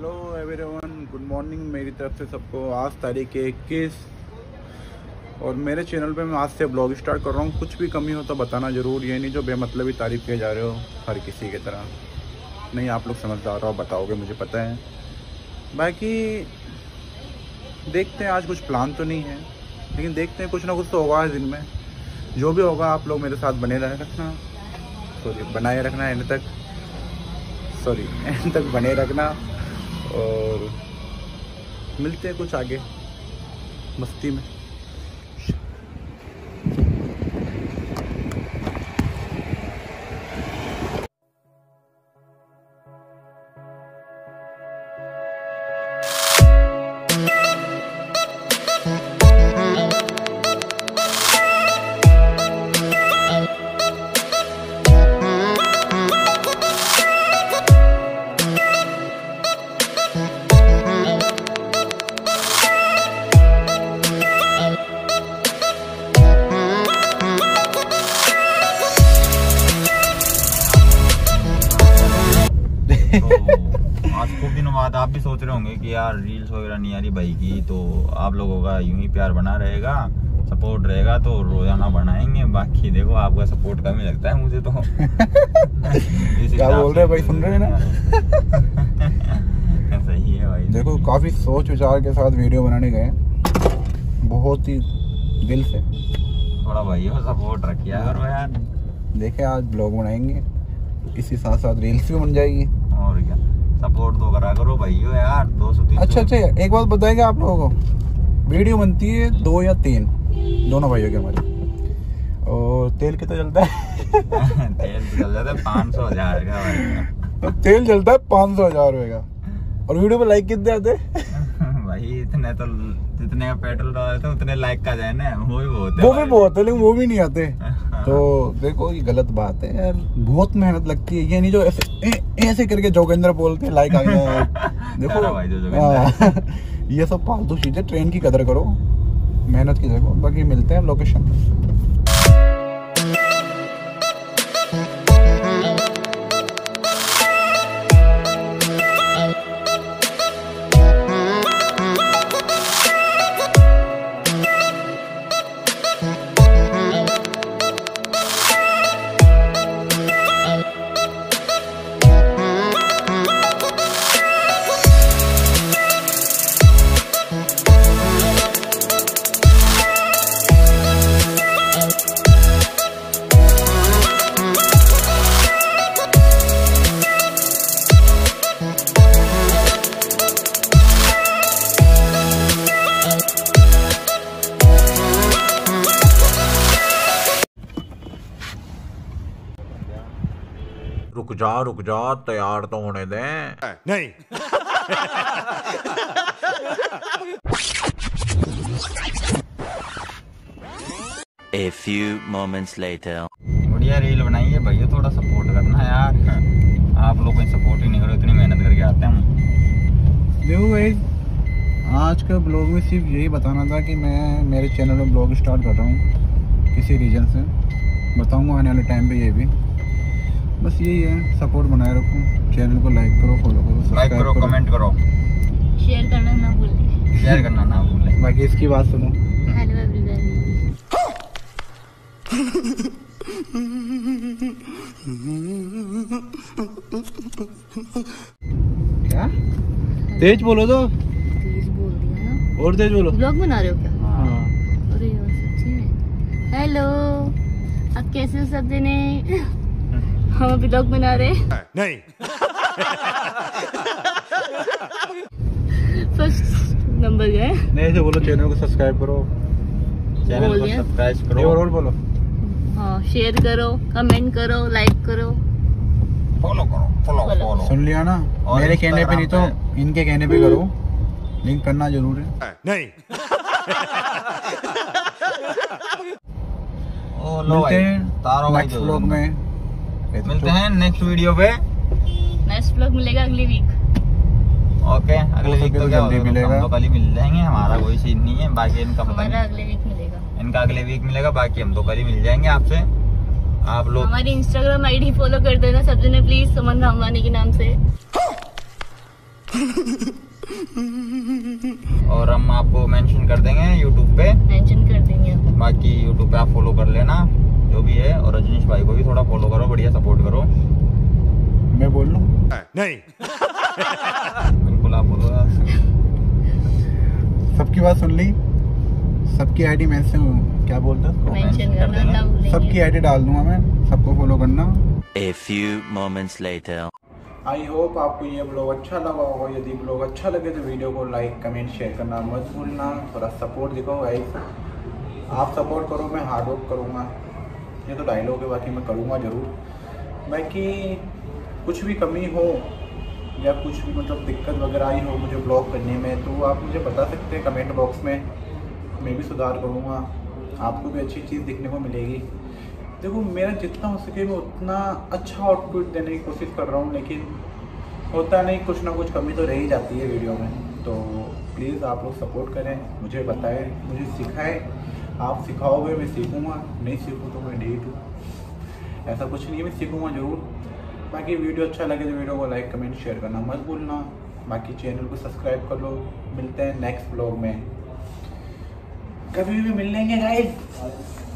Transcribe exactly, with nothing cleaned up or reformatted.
Hello everyone, good morning मेरी तरफ से सबको। आज तारीख है इक्कीस और मेरे चैनल पे मैं आज से ब्लॉग स्टार्ट कर रहा हूँ। कुछ भी कमी हो तो बताना ज़रूर, ये नहीं जो बेमतलबी तारीफ किए जा रहे हो हर किसी की तरह। नहीं, आप लोग समझदार हो, बताओगे, मुझे पता है। बाकी देखते हैं, आज कुछ प्लान तो नहीं है लेकिन देखते हैं, कुछ ना कुछ तो होगा इस दिन में। जो भी होगा आप लोग मेरे साथ बने रहे रखना, सॉरी बनाए रखना एंड तक, सॉरी एंड तक बने रखना। और मिलते हैं कुछ आगे मस्ती में। आज खूब दिनों बाद आप भी सोच रहे होंगे कि यार रील्स वगैरह नहीं आ रही भाई की, तो आप लोगों का यूं ही प्यार बना रहेगा, सपोर्ट रहेगा तो रोजाना बनाएंगे। बाकी देखो आपका सपोर्ट कम ही लगता है मुझे तो। क्या बोल रहे हैं भाई, सुन रहे हैं ना? सही है भाई। देखो काफी सोच विचार के साथ वीडियो बनाने गए, बहुत ही दिल से। थोड़ा भाई हो सपोर्ट रखिए करो यार। देखे आज ब्लॉग बनाएंगे, इसी साथ साथ रील्स भी बन जाएगी। और क्या, सपोर्ट तो करा करो भाइयों यार। दो सौ तीन अच्छा अच्छा, एक बात बताएंगे आप लोगों को, वीडियो बनती है दो या तीन, दोनों भाइयों के हमारे। और तेल कितना जलता है? तेल तो जल जाता है पाँच सौ हजार का भाई। तेल जलता है पाँच सौ हजार रुपए का, और वीडियो पे लाइक कितने आते हैं? भाई इतने तो, जितने का पेट्रोल डालते उतने लाइक का जाए ना, वो भी बहुत है। वो भी बहुत है लेकिन वो भी नहीं आते। तो देखो ये गलत बात है यार, बहुत मेहनत लगती है। ये नहीं जो ऐसे ए, ऐसे करके जोगेंद्र बोलते लाइक आ गया। देखो भाई जो जोगेंद्र, ये सब फालतू चीजें, ट्रेन की कदर करो, मेहनत की देखो। बाकी मिलते हैं लोकेशन। रुक जा रुक जा, तैयार तो होने दें। नहीं। A few moments later. बढ़िया रील बनाइए भैया, थोड़ा सपोर्ट करना यार। आप लोग कोई सपोर्ट ही नहीं करो, इतनी मेहनत करके आते हैं हम। देखो भाई, आज का ब्लॉग में सिर्फ यही बताना था कि मैं मेरे चैनल में ब्लॉग स्टार्ट कर रहा हूँ किसी रीजन से। बताऊँगा आने वाले टाइम पे ये भी। बस यही है, सपोर्ट बनाए रखो, चैनल को लाइक करो, फॉलो करो, लाइक करो, कमेंट करो, शेयर करना ना भूलें। शेयर करना ना भूलें। बाकी इसकी बात सुनो। Hello everyone. क्या तेज बोलो तो? तेज बोल दिया ना, और तेज बोलो। ब्लॉग बना रहे हो क्या? हाँ। अरे यार सच्ची में। हेलो, आप कैसे हो सब जने? हम अभी ब्लॉग बना रहे हैं। नहीं। फर्स्ट नंबर गए। नहीं से बोलो, चैनल को सब्सक्राइब करो, चैनल को सब्सक्राइब करो, और और बोलो। हाँ, शेयर करो, कमेंट करो, लाइक करो, फॉलो करो, फॉलो फॉलो। सुन लिया ना? मेरे कहने पे नहीं तो इनके कहने पे करो, लिंक करना जरूर है। नहीं। ओ लो मिलते भाई, हैं तारो भाई नेक्स्ट व्लॉग में। मिलते हैं नेक्स्ट वीडियो पे। नेक्स्ट व्लॉग मिलेगा अगली वीक। ओके, अगले वीक तो क्या जल्दी मिलेगा, हम तो कल ही मिल जाएंगे, हमारा कोई सीन नहीं है। बाकी इनका पता हमारा नहीं, अगले वीक मिलेगा, इनका अगले वीक मिलेगा। बाकी हम तो कल ही मिल जाएंगे आपसे। आप लोग हमारी इंस्टाग्राम आईडी फॉलो कर देना सब जने प्लीज, सुमन रामवानी के नाम से। और हम आपको मेंशन कर देंगे यूट्यूब पे, मेंशन कर देंगे। बाकी यूट्यूब पे आप फॉलो कर लेना जो भी है, और रजनीश भाई को भी थोड़ा फॉलो करो, बढ़िया सपोर्ट करो। मैं बोल लूं? नहीं। बिल्कुल आप बोलो यार। सबकी बात सुन ली, सबकी आईडी मैं से क्या बोलता है, मेंशन करना ना भूलेंगे। सबकी आईडी डाल दूंगा मैं, सबको फॉलो करना। A few moments later. I hope आपको ये ब्लॉग अच्छा लगा होगा। यदि ब्लॉग अच्छा लगे तो वीडियो को लाइक कमेंट शेयर करना मत भूलना। थोड़ा सपोर्ट दिखाओ गाइस, आप सपोर्ट करो, मैं हार्ड वर्क करूँगा। ये तो डायलॉग है, बाकी मैं करूँगा ज़रूर। बाकी कुछ भी कमी हो या कुछ भी मतलब दिक्कत वगैरह आई हो मुझे ब्लॉग करने में, तो आप मुझे बता सकते हैं कमेंट बॉक्स में, मैं भी सुधार करूँगा, आपको भी अच्छी चीज़ देखने को मिलेगी। देखो मेरा जितना हो सके मैं उतना अच्छा आउटपुट देने की कोशिश कर रहा हूँ, लेकिन होता नहीं, कुछ ना कुछ कमी तो रह ही जाती है वीडियो में। तो प्लीज़ आप लोग सपोर्ट करें, मुझे बताएं, मुझे सिखाएं। आप सिखाओगे मैं सीखूँगा, नहीं सीखूँ तो मैं ढीठ हूँ, ऐसा कुछ नहीं है, मैं सीखूँगा ज़रूर। बाकी वीडियो अच्छा लगे तो वीडियो को लाइक कमेंट शेयर करना मत भूलना। बाकी चैनल को सब्सक्राइब कर लो। मिलते हैं नेक्स्ट ब्लॉग में, कभी भी मिल लेंगे गाइस।